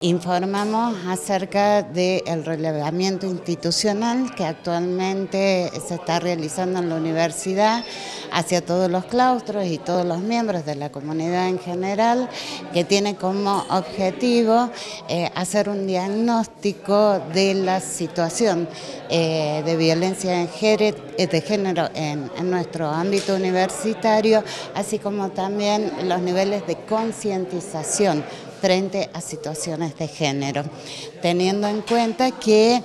Informamos acerca del relevamiento institucional que actualmente se está realizando en la universidad hacia todos los claustros y todos los miembros de la comunidad en general, que tiene como objetivo hacer un diagnóstico de la situación de violencia de género en nuestro ámbito universitario, así como también los niveles de concientización frente a situaciones de género, teniendo en cuenta que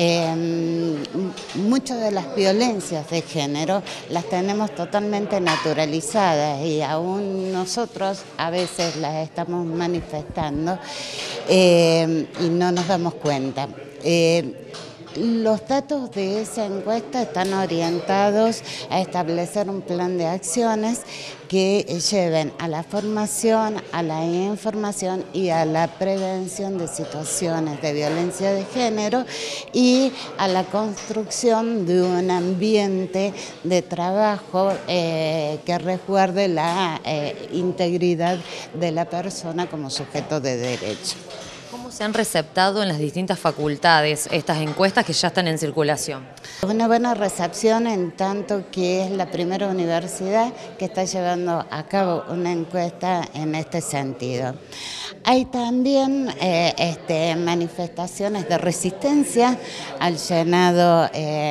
muchas de las violencias de género las tenemos totalmente naturalizadas y aún nosotros a veces las estamos manifestando y no nos damos cuenta. Los datos de esa encuesta están orientados a establecer un plan de acciones que lleven a la formación, a la información y a la prevención de situaciones de violencia de género y a la construcción de un ambiente de trabajo que resguarde la integridad de la persona como sujeto de derecho. ¿Cómo se han receptado en las distintas facultades estas encuestas que ya están en circulación? Una buena recepción en tanto que es la primera universidad que está llevando a cabo una encuesta en este sentido. Hay también manifestaciones de resistencia al llenado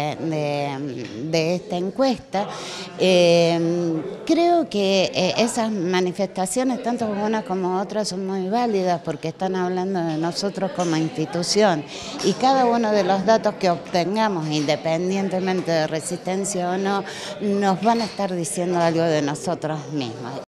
de esta encuesta. Creo que esas manifestaciones, tanto una como otra, son muy válidas porque están hablando de nosotros como institución y cada uno de los datos que obtengamos, independientemente de resistencia o no, nos van a estar diciendo algo de nosotros mismos.